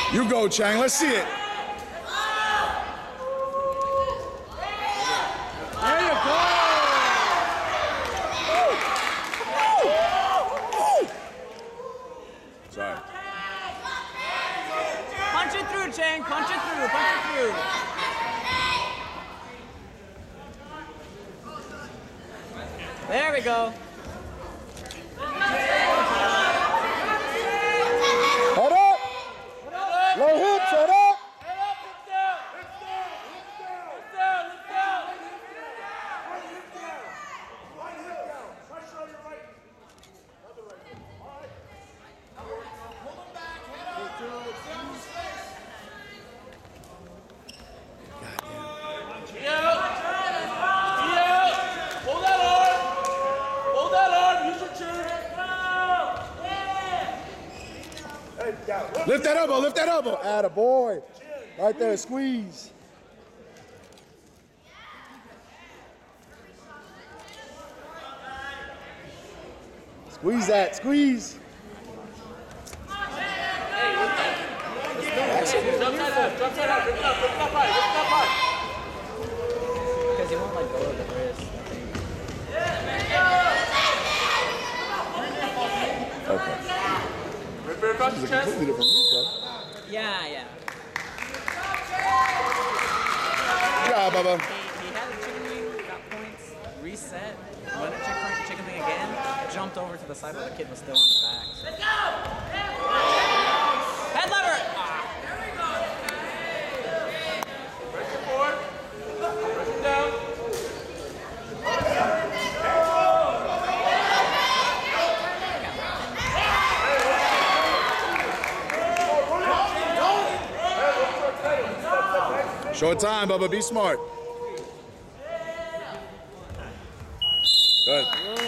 You go, Chang. Let's see it. There you go. Sorry. Punch it through, Chang. Punch it through. Punch it through. There we go. Head up. Low hips, head up. Lift that elbow, lift that elbow. Atta boy. Right there, squeeze. Squeeze that, squeeze. Drop that up, because he won't let go of the wrist, I think. Okay. This is a completely different move, though. Yeah. Good job, Bubba. He had a chicken wing, got points, reset, went a chicken wing again, jumped over to the side where the kid was still on his back. Let's go! Head lever! There we go! Press it forward. Press it down. Short time, Bubba. Be smart. Good.